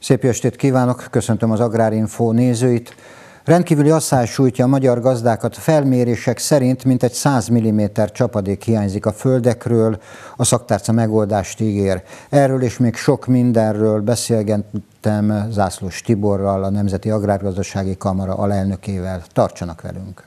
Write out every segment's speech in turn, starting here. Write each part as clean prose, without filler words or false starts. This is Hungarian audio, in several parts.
Szép estét kívánok, köszöntöm az Agrárinfo nézőit. Rendkívüli asszály sújtja a magyar gazdákat. Felmérések szerint mintegy 100 mm csapadék hiányzik a földekről, a szaktárca megoldást ígér. Erről és még sok mindenről beszélgettem Zászlós Tiborral, a Nemzeti Agrárgazdasági Kamara alelnökével. Tartsanak velünk!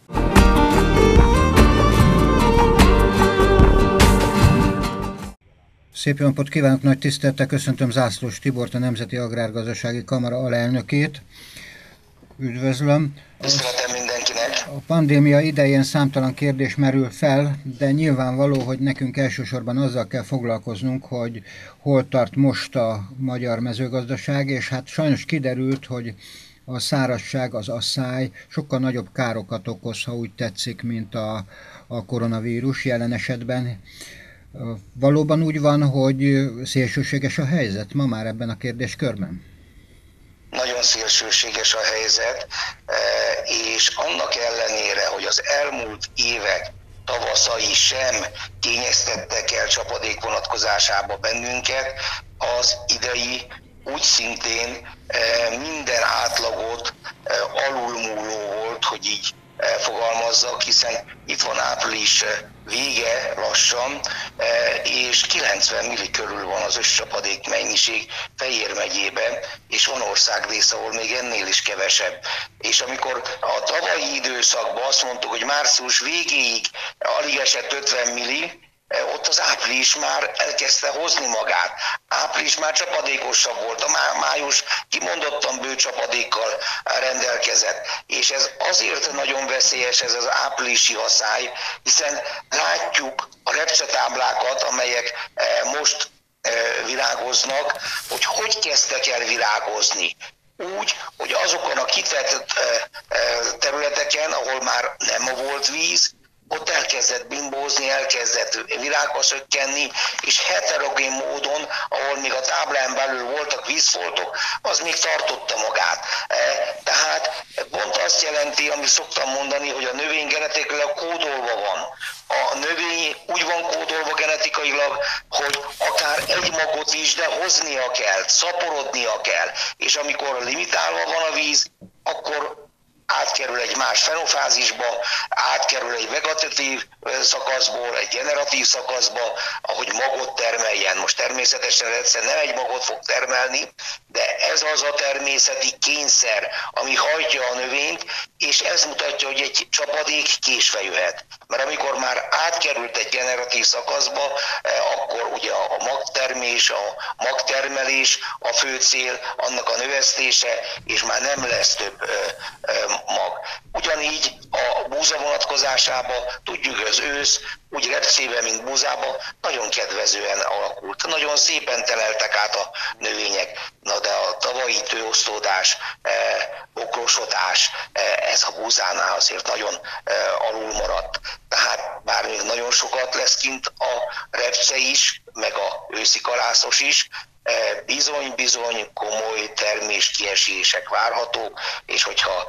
Szép jó napot kívánok, nagy tisztelettel köszöntöm Zászlós Tibort, a Nemzeti Agrárgazdasági Kamara alelnökét. Üdvözlöm! Tiszteletem mindenkinek! A pandémia idején számtalan kérdés merül fel, de nyilvánvaló, hogy nekünk elsősorban azzal kell foglalkoznunk, hogy hol tart most a magyar mezőgazdaság, és hát sajnos kiderült, hogy a szárazság, az asszály sokkal nagyobb károkat okoz, ha úgy tetszik, mint a koronavírus jelen esetben. Valóban úgy van, hogy szélsőséges a helyzet ma már ebben a kérdéskörben? Nagyon szélsőséges a helyzet, és annak ellenére, hogy az elmúlt évek tavaszai sem kényeztettek el csapadék vonatkozásába bennünket, az idei úgy szintén minden átlagot alulmúló volt, hogy így fogalmazzak, hiszen itt van április vége lassan, és 90 milli körül van az összcsapadék mennyiség Fejér megyében, és van országrész, ahol még ennél is kevesebb. És amikor a tavalyi időszakban azt mondtuk, hogy március végéig alig esett 50 milli, ott az április már elkezdte hozni magát. Április már csapadékosabb volt, a május kimondottan bő csapadékkal rendelkezett. És ez azért nagyon veszélyes, ez az áprilisi asszály, hiszen látjuk a repcetáblákat, amelyek most virágoznak, hogy kezdtek el virágozni. Úgy, hogy azokon a kitett területeken, ahol már nem volt víz, ott elkezdett bimbózni, elkezdett virágba szökkenni, és heterogén módon, ahol még a táblán belül voltak vízfoltok, az még tartotta magát. Tehát pont azt jelenti, amit szoktam mondani, hogy a növény genetikailag kódolva van. A növény úgy van kódolva genetikailag, hogy akár egy magot is, de hoznia kell, szaporodnia kell. És amikor limitálva van a víz, akkor átkerül egy más fenofázisba, átkerül egy vegetatív szakaszból, egy generatív szakaszba, ahogy magot termeljen. Most természetesen egyszer nem egy magot fog termelni, de ez az a természeti kényszer, ami hajtja a növényt, és ez mutatja, hogy egy csapadék késve jöhet. Mert amikor már átkerült egy generatív szakaszba, akkor ugye a magtermés, a magtermelés a fő cél, annak a növesztése, és már nem lesz több mag. Ugyanígy a búza vonatkozásában tudjuk, az ősz úgy repcében, mint búzában nagyon kedvezően alakult. Nagyon szépen teleltek át a növények. Na de a tavalyi tőosztódás, okrosodás, ez a búzánál azért nagyon alul maradt. Tehát bár még nagyon sokat lesz kint a repce is, meg a őszi kalászos is, bizony-bizony komoly terméskiesések várhatók, és hogyha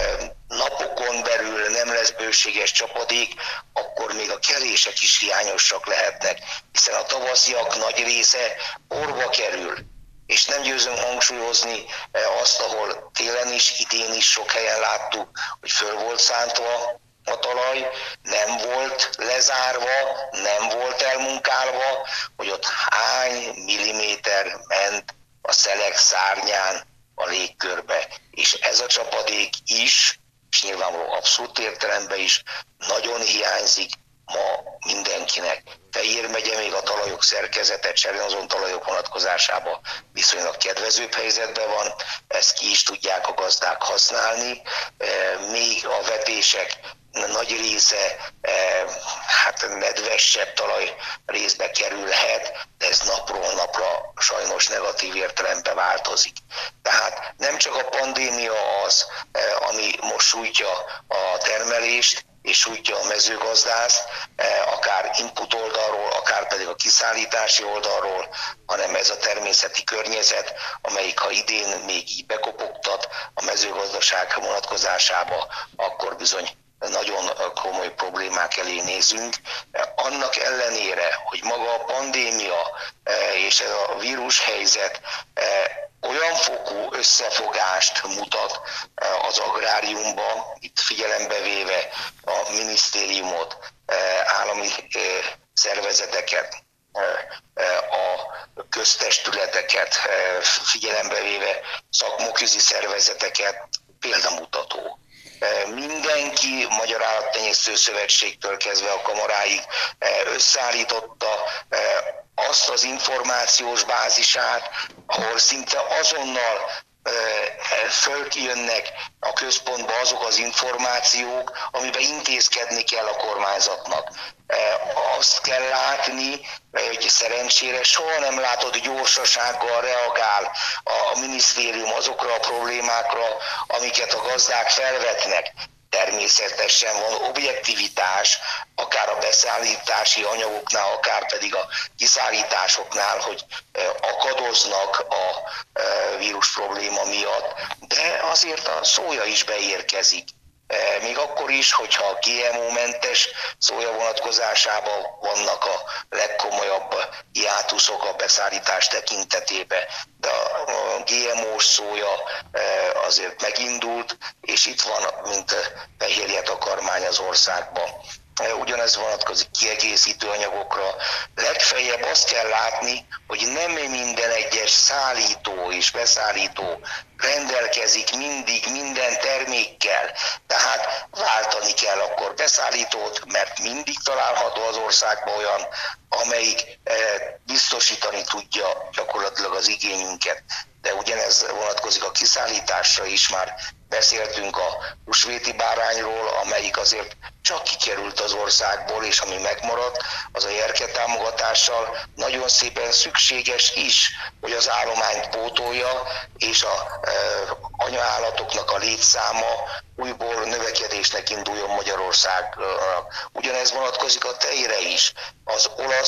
napokon belül nem lesz bőséges csapadék, akkor még a kelések is hiányosak lehetnek, hiszen a tavasziak nagy része orba kerül. És nem győzöm hangsúlyozni azt, ahol télen is, idén is sok helyen láttuk, hogy föl volt szántva a talaj, nem volt lezárva, nem volt elmunkálva, hogy ott hány milliméter ment a szeleg szárnyán a légkörbe. És ez a csapadék is, és nyilvánvaló abszolút értelemben is nagyon hiányzik ma mindenkinek. Fejér megye még a talajok szerkezete, cserjezon talajok vonatkozásában viszonylag kedvezőbb helyzetben van, ezt ki is tudják a gazdák használni, még a vetések nagy része nedvesebb talaj részbe kerülhet, de ez napról napra sajnos negatív értelemben változik. Tehát nem csak a pandémia az, ami most sújtja a termelést, és sújtja a mezőgazdászt, akár input oldalról, akár pedig a kiszállítási oldalról, hanem ez a természeti környezet, amelyik ha idén még így bekopogtat a mezőgazdaság vonatkozásába, akkor bizony nagyon komoly problémák elé nézünk. Annak ellenére, hogy maga a pandémia és ez a vírushelyzet olyan nagyfokú összefogást mutat az agráriumban, itt figyelembe véve a minisztériumot, állami szervezeteket, a köztestületeket, figyelembe véve szakmaközi szervezeteket, példamutató. Mindenki, Magyar Állattenyésztő Szövetségtől kezdve a kamaráig összeállította azt az információs bázisát, ahol szinte azonnal följönnek a központba azok az információk, amiben intézkedni kell a kormányzatnak. Azt kell látni, hogy szerencsére soha nem látod, gyorsasággal reagál a minisztérium azokra a problémákra, amiket a gazdák felvetnek. Természetesen van objektivitás, akár a beszállítási anyagoknál, akár pedig a kiszállításoknál, hogy akadoznak a vírus probléma miatt, de azért a szója is beérkezik. Még akkor is, hogyha a GMO-mentes szója vonatkozásában vannak a legkomolyabb hiátuszok a beszállítás tekintetében, de a GMO-s szója azért megindult, és itt van, mint fehérje takarmány az országban. Ugyanez vonatkozik kiegészítő anyagokra. Legfeljebb azt kell látni, hogy nem minden egyes szállító és beszállító rendelkezik mindig minden termékkel. Tehát váltani kell akkor beszállítót, mert mindig található az országban olyan, amelyik biztosítani tudja gyakorlatilag az igényünket. De ugyanez vonatkozik a kiszállításra is, már beszéltünk a húsvéti bárányról, amelyik azért csak kikerült az országból, és ami megmaradt, az a jerke támogatással nagyon szépen szükséges is, hogy az állományt pótolja, és a anyaállatoknak a létszáma újból növekedésnek induljon Magyarországnak. Ugyanez vonatkozik a tejre is. Az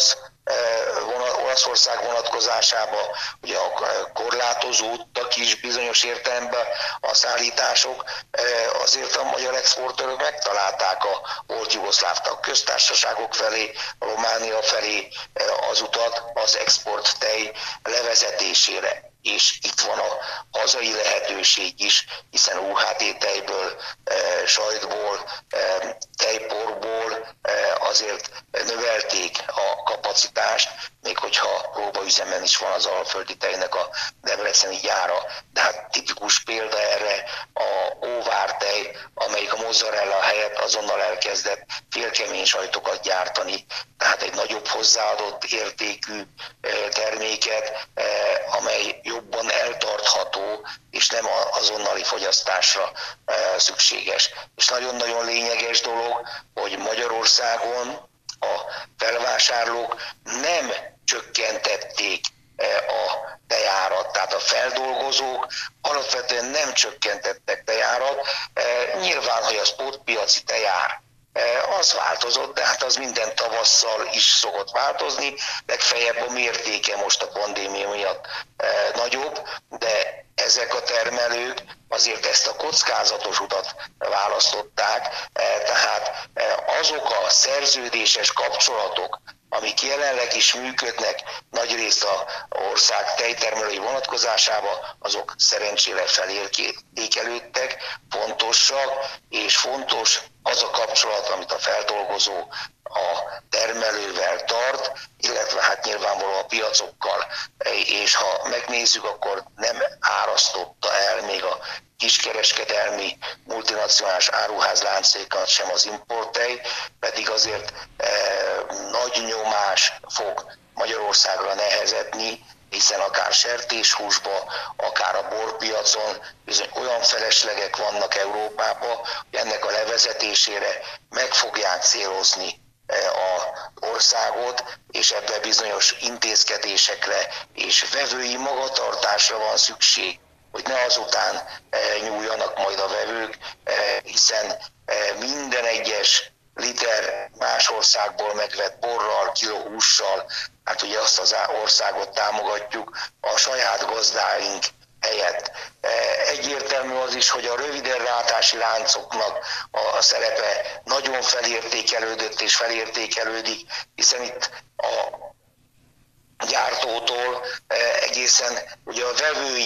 Olaszország vonatkozásában ugye a korlátozódtak is bizonyos értelemben a szállítások, azért a magyar exportőrök megtalálták a volt jugoszláv köztársaságok felé, Románia felé az utat az export tej levezetésére. És itt van a hazai lehetőség is, hiszen UHT tejből, sajtból, tejporból azért növelték a kapacitást, még hogyha próbaüzemen is van az alföldi tejnek a debreceni gyára. De hát tipikus példa erre a óvártej, amelyik a mozzarella helyett azonnal elkezdett félkemény sajtokat gyártani, tehát egy nagyobb hozzáadott értékű terméket, amely jobban eltartható, és nem azonnali fogyasztásra szükséges. És nagyon-nagyon lényeges dolog, hogy Magyarországon a felvásárlók nem csökkentették a tejárat, tehát a feldolgozók alapvetően nem csökkentettek tejárat. Nyilván, hogy a spotpiaci tejár az változott, de hát az minden tavasszal is szokott változni, legfeljebb a mértéke most a pandémia miatt nagyobb, de ezek a termelők azért ezt a kockázatos utat választották, tehát azok a szerződéses kapcsolatok, amik jelenleg is működnek nagyrészt az ország tejtermelői vonatkozásában, azok szerencsére felértékelődtek, fontosak, és fontos az a kapcsolat, amit a feldolgozó a termelővel tart, illetve hát nyilvánvalóan a piacokkal. És ha megnézzük, akkor nem árasztotta el még a kiskereskedelmi multinacionális áruházláncékat sem az importtej, pedig azért nagy nyomás fog Magyarországra nehezedni, hiszen akár sertéshúsba, akár a borpiacon bizony olyan feleslegek vannak Európában, hogy ennek a levezetésére meg fogják célozni az országot, és ebben bizonyos intézkedésekre és vevői magatartásra van szükség, hogy ne azután nyúljanak majd a vevők, hiszen minden egyes liter más országból megvett borral, kiló hússal, hát ugye azt az országot támogatjuk a saját gazdáink helyett. Egyértelmű az is, hogy a rövidellátási láncoknak a szerepe nagyon felértékelődött és felértékelődik, hiszen itt a gyártótól egészen ugye a vevőig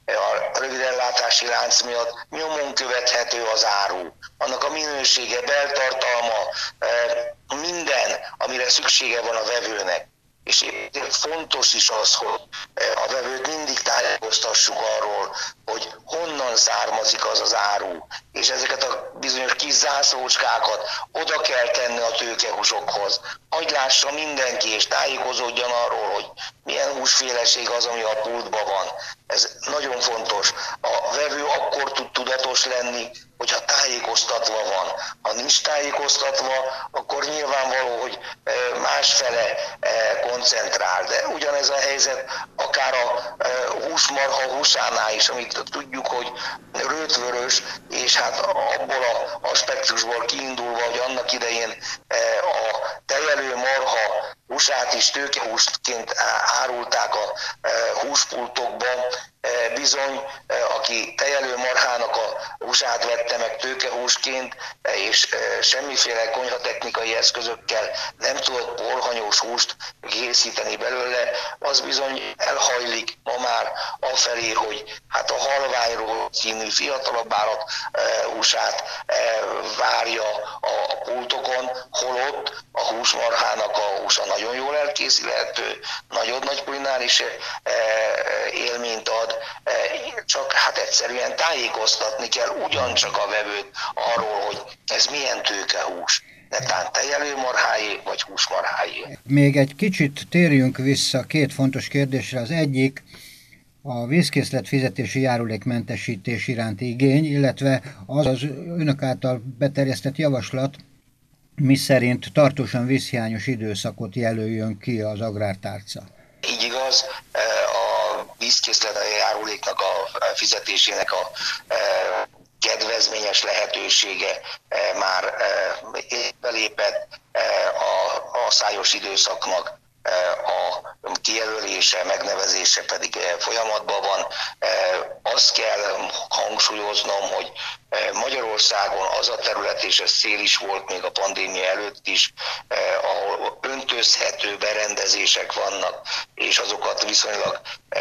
a rövidellátási lánc miatt nyomon követhető az áru. Annak a minősége, beltartalma, minden, amire szüksége van a vevőnek. És fontos is az, hogy a vevőt mindig tájékoztassuk arról, hogy honnan származik az az áru. És ezeket a bizonyos kis zászlócskákat oda kell tenni a tőkehúsokhoz. Hagy lássa mindenki, és tájékozódjon arról, hogy milyen húsféleség az, ami a pultban van. Ez nagyon fontos. A vevő akkor tud tudatos lenni, hogyha tájékoztatva van. Ha nincs tájékoztatva, akkor nyilvánvaló, hogy másfele koncentrál. De ugyanez a helyzet akár a húsmarha húsánál is, amit tudjuk, hogy rötvörös, és hát abból az aspektusból kiindulva, hogy annak idején a tejelő marha húsát is tőkehúsként árulták a húspultokban, bizony, aki tejelő marhának a húsát vette meg tőkehúsként, és semmiféle konyhatechnikai eszközökkel nem tudott porhanyós húst készíteni belőle, az bizony elhajlik ma már afelé, hogy hát a halványról című fiatalabb állat húsát várja a pultokon, holott a húsmarhának a húsa nagyon jól elkészíthető, nagyon nagy kulináris élményt ad, csak hát egyszerűen tájékoztatni kell ugyancsak a vevőt arról, hogy ez milyen tőkehús. Netán tejelőmarháé vagy húsmarháé. Még egy kicsit térjünk vissza két fontos kérdésre. Az egyik a vízkészlet fizetési járulékmentesítés iránti igény, illetve az önök által beterjesztett javaslat, miszerint tartósan vízhiányos időszakot jelöljön ki az agrártárca. Így igaz, a vízkészlet járuléknak a fizetésének a kedvezményes lehetősége már belépett, a szájos időszaknak a kijelölése, megnevezése pedig folyamatban van. Azt kell hangsúlyoznom, hogy Magyarországon az a terület, és ez cél is volt még a pandémia előtt is, ahol öntözhető berendezések vannak, és azokat viszonylag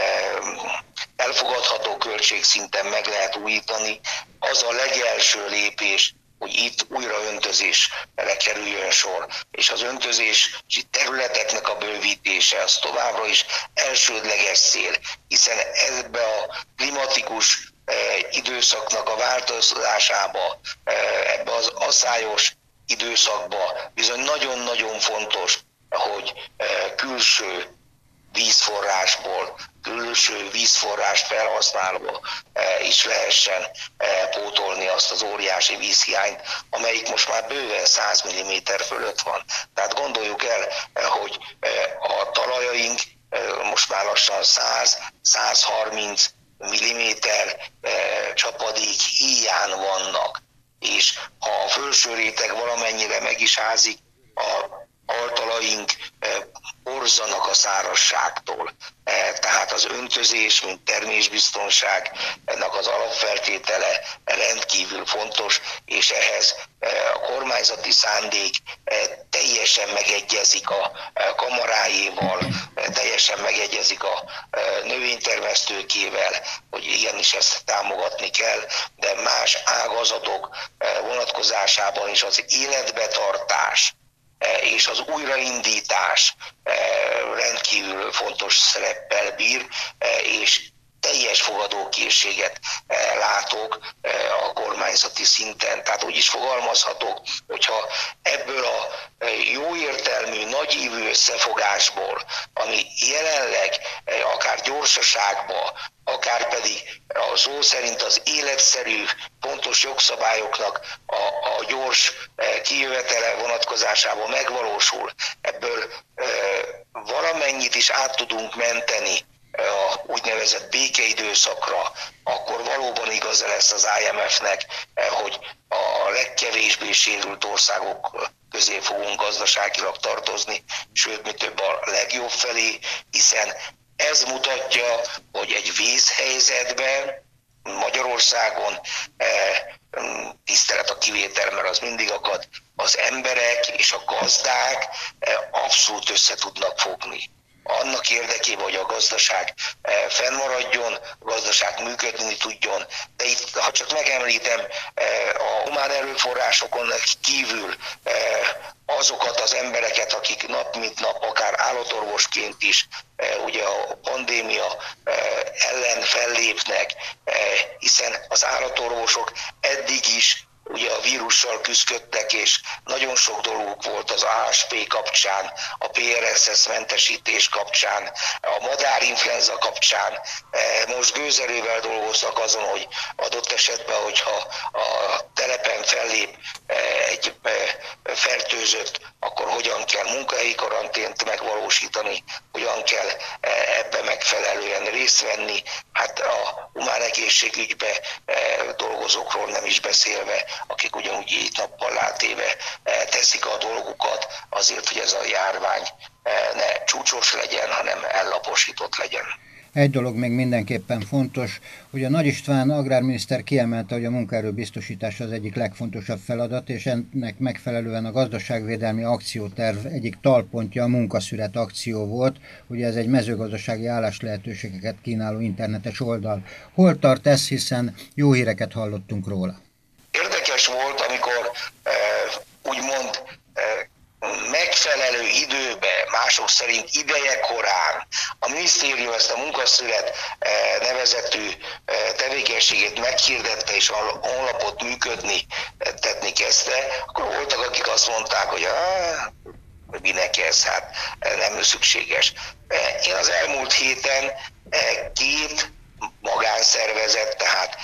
elfogadható költségszinten meg lehet újítani, az a legelső lépés, hogy itt újra öntözésre kerüljön sor. És az öntözési területeknek a bővítése az továbbra is elsődleges cél, hiszen ebbe a klimatikus időszaknak a változásába, ebbe az aszályos időszakba bizony nagyon-nagyon fontos, hogy külső vízforrásból, külső vízforrást felhasználva is lehessen pótolni azt az óriási vízhiányt, amelyik most már bőven 100 mm fölött van. Tehát gondoljuk el, hogy a talajaink most már lassan 100-130 mm csapadék híján vannak, és ha a felső réteg valamennyire meg is ázik, a altalaink borzanak a szárazságtól. Tehát az öntözés, mint termésbiztonságnak az alapfeltétele rendkívül fontos, és ehhez a kormányzati szándék teljesen megegyezik a kamarájéval, teljesen megegyezik a növénytermesztőkével, hogy igenis ezt támogatni kell, de más ágazatok vonatkozásában is az életbetartás és az újraindítás rendkívül fontos szereppel bír, és teljes fogadókészséget látok a kormányzati szinten. Tehát úgy is fogalmazhatok, hogyha ebből a jó értelmű, nagyívű összefogásból, ami jelenleg akár gyorsaságba, akár pedig a szó szerint az életszerű, pontos jogszabályoknak a gyors kijövetele vonatkozásában megvalósul, ebből valamennyit is át tudunk menteni a úgynevezett békeidőszakra, akkor valóban igaza lesz az IMF-nek, hogy a legkevésbé sérült országok közé fogunk gazdaságilag tartozni, sőt, mi több a legjobb felé, hiszen ez mutatja, hogy egy vészhelyzetben Magyarországon, tisztelet a kivétel, mert az mindig akad, az emberek és a gazdák abszolút össze tudnak fogni. annak érdekében, hogy a gazdaság fennmaradjon, a gazdaság működni tudjon. De itt, ha csak megemlítem, a humán erőforrásokon kívül azokat az embereket, akik nap mint nap, akár állatorvosként is ugye a pandémia ellen fellépnek, hiszen az állatorvosok eddig is ugye a vírussal küzdöttek, és nagyon sok dolguk volt az ASP kapcsán, a PRSS mentesítés kapcsán, a madárinfluenza kapcsán. Most gőzerővel dolgoznak azon, hogy adott esetben, hogyha a telepen fellép egy fertőzött, akkor hogyan kell munkahelyi karantént megvalósítani, hogyan kell ebbe megfelelően részt venni. Hát a humán egészségügybe dolgozókról nem is beszélve, akik ugyanúgy így nappal átéve teszik a dolgukat azért, hogy ez a járvány ne csúcsos legyen, hanem ellaposított legyen. Egy dolog még mindenképpen fontos, hogy a Nagy István agrárminiszter kiemelte, hogy a munkaerő biztosítása az egyik legfontosabb feladat, és ennek megfelelően a gazdaságvédelmi akcióterv egyik talpontja a munkaszület akció volt. Ugye ez egy mezőgazdasági álláslehetőségeket kínáló internetes oldal. Hol tart ez, hiszen jó híreket hallottunk róla? Érdekes volt, amikor úgymond megfelelő időben, mások szerint idejekorán a minisztérium ezt a munkaszület nevezetű tevékenységét meghirdette és a honlapot működtetni kezdte, akkor voltak, akik azt mondták, hogy minek ez, hát nem szükséges. Én az elmúlt héten két magánszervezet, tehát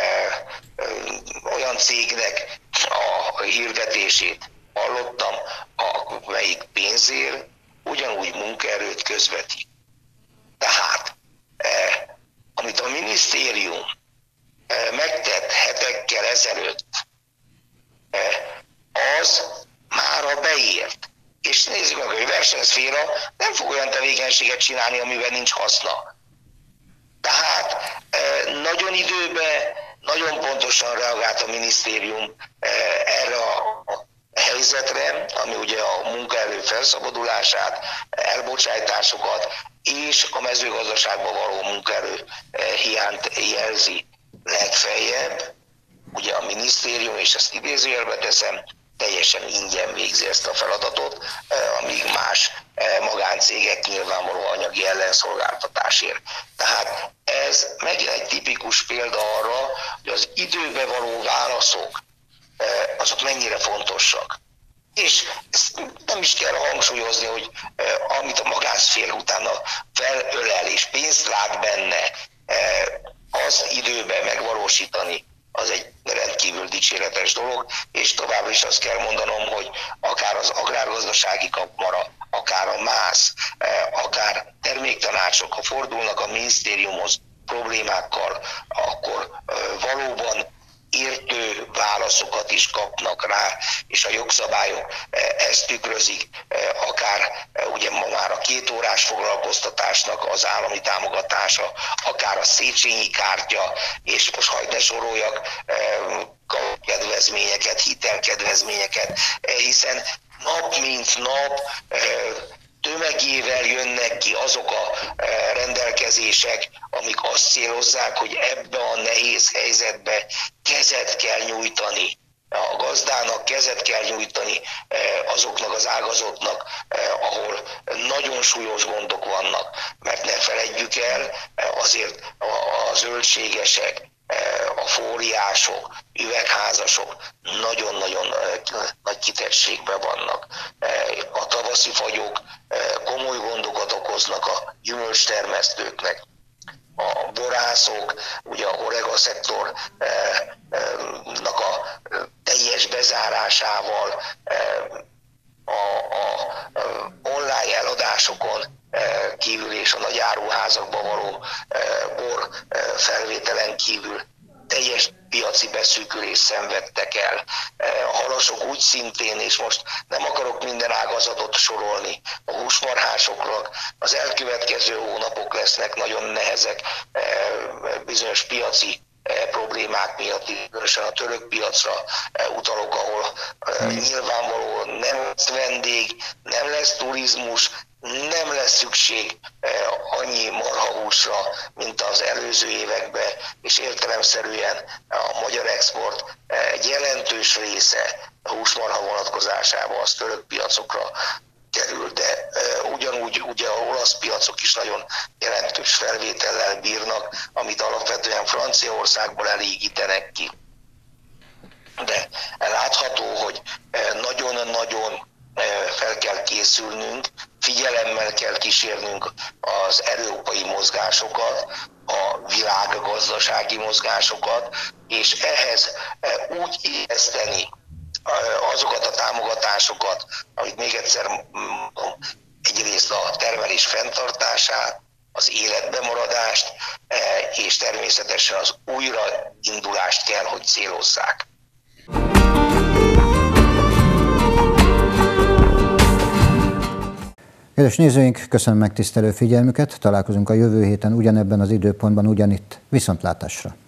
olyan cégnek a hirdetését hallottam, melyik pénzért ugyanúgy munkaerőt közvetít. Tehát, amit a minisztérium megtett hetekkel ezelőtt, az mára beért. És nézzük meg, hogy a versenyszféra nem fog olyan tevékenységet csinálni, amiben nincs haszna. Tehát nagyon időben, nagyon pontosan reagált a minisztérium erre a helyzetre, ami ugye a munkaerő felszabadulását, elbocsájtásokat és a mezőgazdaságban való munkaerő hiányt jelzi. Legfeljebb, ugye a minisztérium, és ezt idézőjelbe teszem, teljesen ingyen végzi ezt a feladatot, amíg más magáncégek nyilvánvaló anyagi ellenszolgáltatásért. Tehát ez megint egy tipikus példa arra, hogy az időbe való válaszok, azok mennyire fontosak. És ezt nem is kell hangsúlyozni, hogy amit a magánszféra utána felölel és pénzt lát benne, az időben megvalósítani, az egy rendkívül dicséretes dolog, és tovább is azt kell mondanom, hogy akár az agrárgazdasági kamara, akár a MÁSZ, akár terméktanácsok, ha fordulnak a minisztériumhoz problémákkal, akkor valóban értő válaszokat is kapnak rá, és a jogszabályok ezt tükrözik, akár ugye ma már a 2 órás foglalkoztatásnak az állami támogatása, akár a Széchenyi kártya, és most hagyd ne soroljak kedvezményeket, hitelkedvezményeket, hiszen nap mint nap tömegével jönnek ki azok a rendelkezések, amik azt célozzák, hogy ebbe a nehéz helyzetbe kezet kell nyújtani. A gazdának kezet kell nyújtani azoknak az ágazatoknak, ahol nagyon súlyos gondok vannak. Mert ne feledjük el, azért a zöldségesek, a fóliások, üvegházasok nagyon-nagyon nagy kitettségben vannak. A tavaszi fagyok komoly gondokat okoznak a gyümölcstermesztőknek. A borászok, ugye a horega szektornak a teljes bezárásával, a online eladásokon kívül és a nagy áruházakban való bor felvételen kívül teljes piaci beszűkülést szenvedtek el. A halasok úgy szintén, és most nem akarok minden ágazatot sorolni, a húsmarhásoknak az elkövetkező hónapok lesznek nagyon nehezek bizonyos piaci problémák miatt, különösen a török piacra utalok, ahol nyilvánvalóan nem lesz vendég, nem lesz turizmus, nem lesz szükség annyi marhahúsra, mint az előző években, és értelemszerűen a magyar export egy jelentős része a húsmarha vonatkozásában az török piacokra kerül, de ugyanúgy ugye a olasz piacok is nagyon jelentős felvétellel bírnak, amit alapvetően Franciaországból elégítenek ki. De látható, hogy nagyon-nagyon fel kell készülnünk, figyelemmel kell kísérnünk az európai mozgásokat, a világgazdasági mozgásokat, és ehhez úgy érezteni azokat a támogatásokat, amit még egyszer mondom, egyrészt a termelés fenntartását, az életben maradást, és természetesen az újraindulást kell, hogy célozzák. Kedves nézőink, köszönöm megtisztelő figyelmüket, találkozunk a jövő héten ugyanebben az időpontban, ugyanitt. Viszontlátásra!